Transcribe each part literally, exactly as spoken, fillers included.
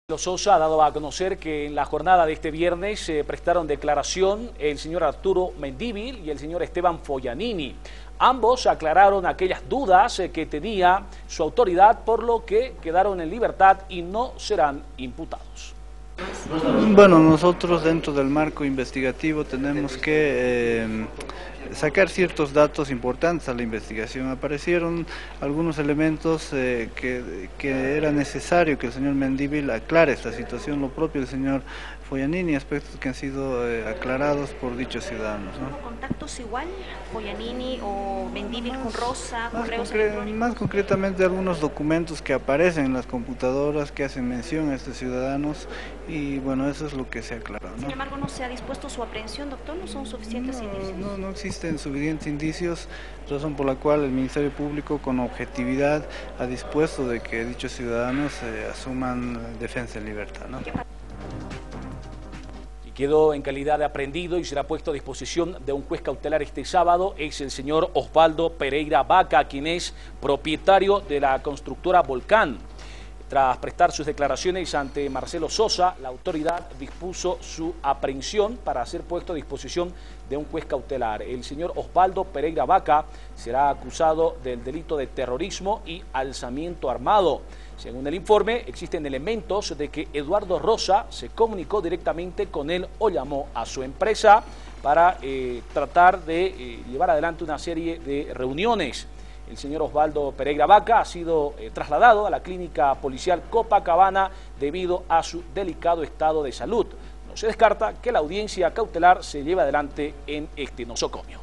Sosa ha dado a conocer que en la jornada de este viernes se prestaron declaración el señor Arturo Mendívil y el señor Esteban Foyanini. Ambos aclararon aquellas dudas que tenía su autoridad, por lo que quedaron en libertad y no serán imputados. Bueno, nosotros dentro del marco investigativo tenemos que eh, sacar ciertos datos importantes a la investigación. Aparecieron algunos elementos eh, que, que era necesario que el señor Mendívil aclare esta situación, lo propio del señor Foyanini, aspectos que han sido eh, aclarados por dichos ciudadanos, ¿no? ¿Contactos igual, Foyanini o Mendívil con Rosa, Más, correos concre electrónicos? más concretamente algunos documentos que aparecen en las computadoras que hacen mención a estos ciudadanos y bueno, eso es lo que se aclara, ¿no? Sin embargo, ¿no se ha dispuesto su aprehensión, doctor? ¿No son suficientes no, indicios? No, no existen suficientes indicios, razón por la cual el Ministerio Público con objetividad ha dispuesto de que dichos ciudadanos eh, asuman defensa en libertad, ¿no? Quedó en calidad de aprehendido y será puesto a disposición de un juez cautelar este sábado. Es el señor Osvaldo Pereira Vaca, quien es propietario de la constructora Volcán. Tras prestar sus declaraciones ante Marcelo Sosa, la autoridad dispuso su aprehensión para ser puesto a disposición de un juez cautelar. El señor Osvaldo Pereira Vaca será acusado del delito de terrorismo y alzamiento armado. Según el informe, existen elementos de que Eduardo Rosa se comunicó directamente con él o llamó a su empresa para eh, tratar de eh, llevar adelante una serie de reuniones. El señor Osvaldo Pereira Vaca ha sido eh, trasladado a la clínica policial Copacabana debido a su delicado estado de salud. No se descarta que la audiencia cautelar se lleve adelante en este nosocomio.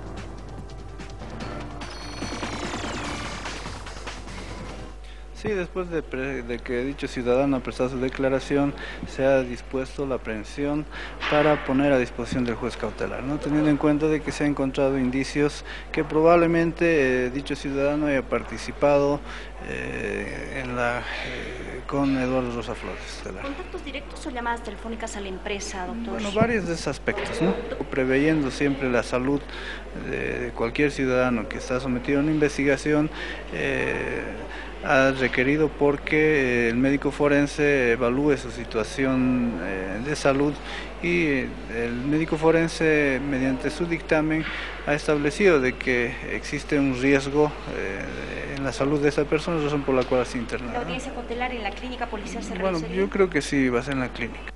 Sí, después de, de que dicho ciudadano ha prestado su declaración, se ha dispuesto la aprehensión para poner a disposición del juez cautelar, ¿no? Teniendo en cuenta de que se han encontrado indicios que probablemente eh, dicho ciudadano haya participado eh, en la, eh, con Eduardo Rosa Flores. ¿Contactos directos o llamadas telefónicas a la empresa, doctor? Bueno, varios de esos aspectos, ¿no? Preveyendo siempre la salud de cualquier ciudadano que está sometido a una investigación, eh, ha requerido porque el médico forense evalúe su situación eh, de salud y el médico forense mediante su dictamen ha establecido de que existe un riesgo eh, en la salud de esa persona, razón por la cual se interna. ¿La audiencia cautelar en la clínica policial se realiza? Bueno, yo creo que sí va a ser en la clínica.